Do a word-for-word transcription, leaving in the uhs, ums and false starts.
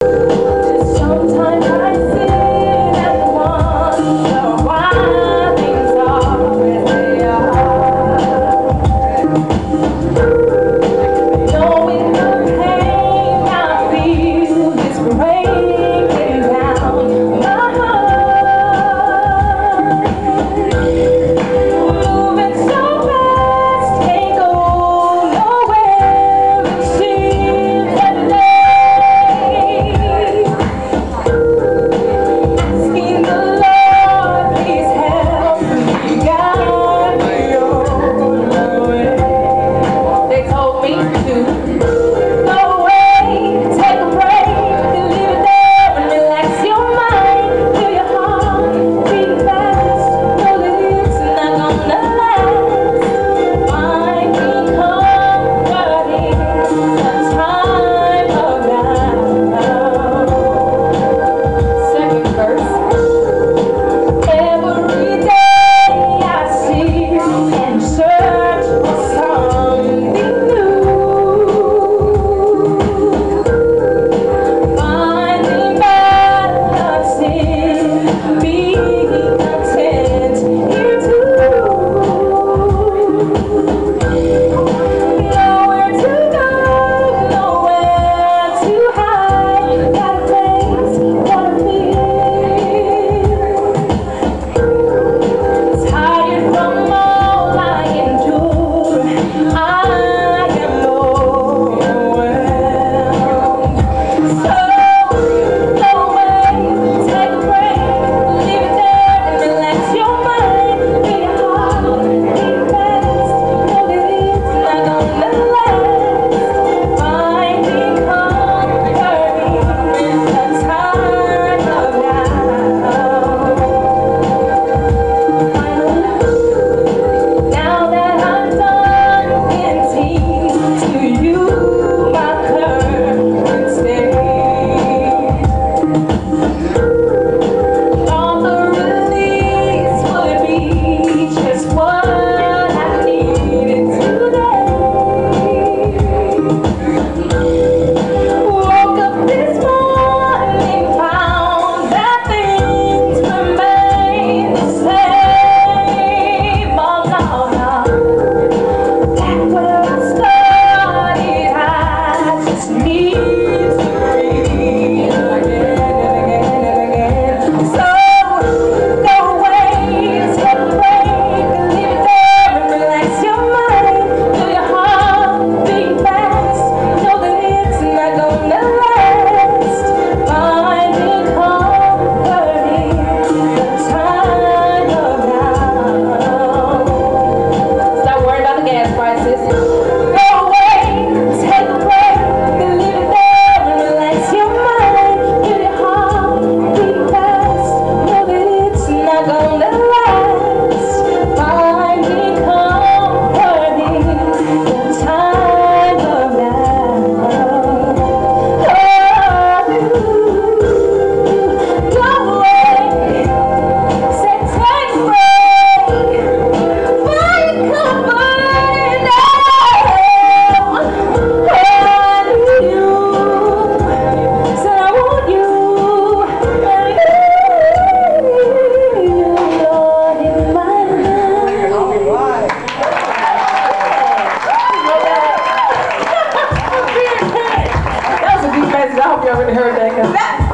Sometimes I sit and wonder why things are where they are. Knowing the pain I feel is breaking down my heart. Moving so fast, can't go nowhere. It seems every day. Asking the Lord, please help me, guide me on the way. They told me to go away, take a break, and leave it there and relax your mind. Feel your heart beating fast, know that it's not gonna last. Find me comfort in the time of now. Second verse. Every day I seek and search for something new. Finding balance in being content here too. Nowhere to go, nowhere to hide. Gotta face what I feel. Tired from all I endure, I am overwhelmed. So go away, take a break, leave it there and relax your mind. Feel your heart beat fast, know that it's not gonna last. Finding comfort in the time of now. Now that I'm done venting to you my current state, all the release would be just what I needed today. Woke up this morning, found that things remain the same. Oh no, no. Back where I started, I just need to breathe again and again and again. So go away, take a break, leave it there and relax your mind. Feel your heart beat fast, know that it's not gonna last. Finding comfort in the time of now. Stop worrying about the gas prices. Go away, take a break, and leave it there and relax your mind. Feel your heart beat fast, know that it's not gonna last. Finding comfort in the time of now. Go away, say take a break, find comfort now. I need you, said I want you, I need you, Lord, in my life. That was a deep message. I hope y'all really heard that. 'Cause that